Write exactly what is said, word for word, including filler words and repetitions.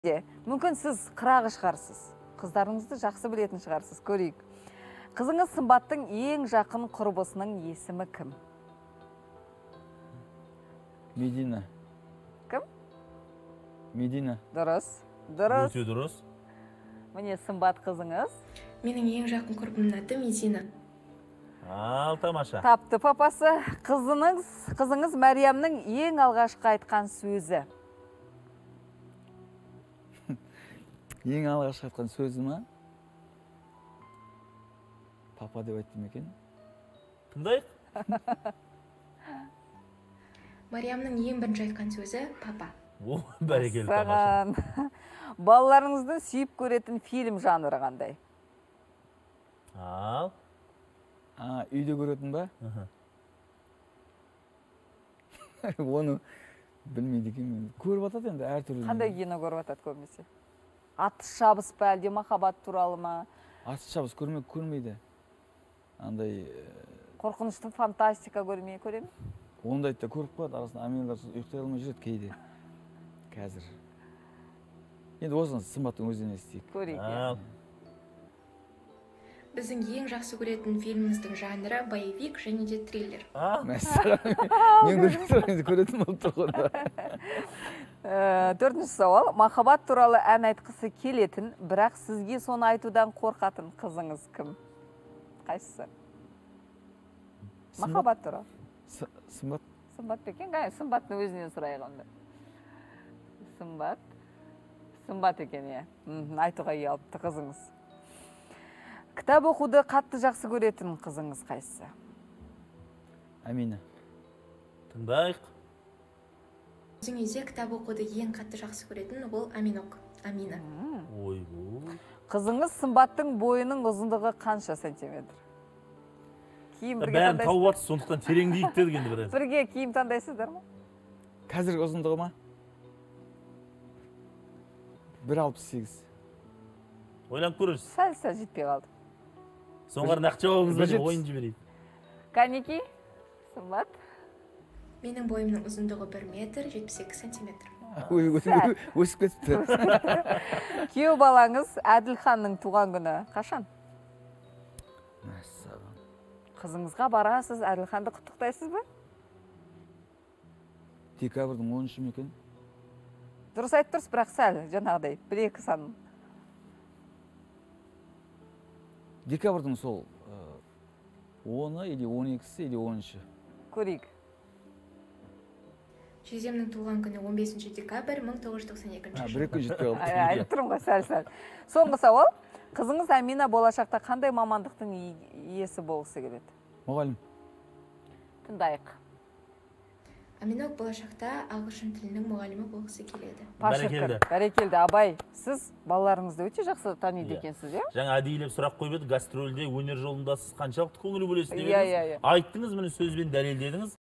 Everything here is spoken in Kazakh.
Мүмкін сіз қырағы шығарсыз. Қыздарыңызды жақсы білетін шығарсыз. Көрейік. Қызыңыз Сымбаттың ең жақын құрбысының есімі кім? Медина. Кім? Медина. Дұрыс. Дұрыс. Өте дұрыс. Міне Сымбат қызыңыз. Менің ең жақын құрбымның аты Медина. Ал, тамаша. Тапты папасы. Қызыңыз, қызыңыз Мәриямның ең алғашқы айтқан сөзі. Ең алғашқы айтқан сөзі ма? Папа деп айттым екен. Тыңдайық. Мариямның ең бірінші айтқан сөзі папа. О, бәрекелді, тамаша. Саған. Балаларыңыздың сүйіп көретін фильм жанры қандай? Ал. А, үйде көретін ба? Мхм. Оны білмейді екен. Көріп атады енді әртүрлі. Қандай кино көріп атады көбінесе? Атыс шабыс па, әлде махаббат туралы ма? Атыс шабыс көрмек көрмейді. Андай Қорқынышты фантастика көрмей көре ме? ондайды да көріп қояды, арасында амелдар ұйықтай алмай жүреді кейде. Қазір. Енді осыны Сымбаттың өзінен естейік. Көрейік. Ал. Біздің ең жақсы көретін фильміміздің жанры боевик және де триллер. А? Мәселен, мен көріп тұрайын, көретін болып тұр ғой. Төртінші сауал. Махаббат туралы ән айтқысы келетін, бірақ сізге соны айтудан қорқатын қызыңыз кім? Қайсысы? Махаббат туралы. Сымбат? Сымбат бекен, қай? Сымбаттың өзінен сұрайық онда. Сымбат. Сымбат екен, е. Айтуға ұялыпты қызыңыз. Кітап оқуды қатты жақсы көретін қызыңыз қайсысы? Амина. Біздің Тыңдайық. үйде кітап оқуды ең қатты жақсы көретін ол Аминок. Амина. Ой, ой. Қызыңыз Сымбаттың бойының ұзындығы қанша сантиметр? Киім бірге Бәрін таңдайсыздар? тауып атыз, сондықтан тереңдейік дедік енді біраз. Бірге киім таңдайсыздар ма? Қазіргі ұзындығы ма? бір алпыс сегіз. Ойланып көріңіз. Сәл-сәл жетпей қалды. Соңғар нақты жауабыңызды ойын жіберейік. Канеки, Сымбат. Менің бойымның ұзындығы бір метр жетпіс екі сантиметр. Өсіп кетті. Күйеу балаңыз Әділханның туған күні қашан? Мәссаған. Қызыңызға барасыз, Әділханды құттықтайсыз ба? Декабрьдің оныншы ма екен? Дұрыс айтып тұрсыз, бірақ сәл жаңағыдай бір-екі сан. Декабрьдің сол оны или он екісі или оныншы. Көрейік. Жездемнің туған күні он бесінші декабрь мың тоғыз жүз тоқсан екінші жыл. Бір-екі күн жетпей қалды. Айтып тұрмын ғой, сәл-сәл. Соңғы сауал. Қызыңыз Амина болашақта қандай мамандықтың иесі болғысы келеді? Мұғалім. Тыңдайық. Аминок болашақта ағылшын тілінің мұғалімі болғысы келеді. Бәрекелді. Бәрекелді. Абай, сіз балаларыңызды өте жақсы таниды екенсіз, е? Жаңа әдейілеп сұрақ қойып еді, гастрольде, өнер жолында сіз қаншалықты көңіл бөлесіз деп Иә, едіңіз. иә, иә. Айттыңыз, міне сөзбен дәлелдедіңіз.